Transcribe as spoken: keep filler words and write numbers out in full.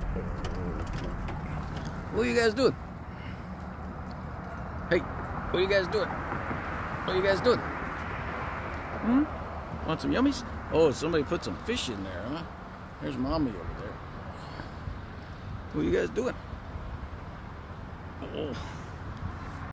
What are you guys doing? Hey, what are you guys doing? What are you guys doing? Hmm? Want some yummies? Oh, somebody put some fish in there, huh? There's Mommy over there. What are you guys doing? Oh.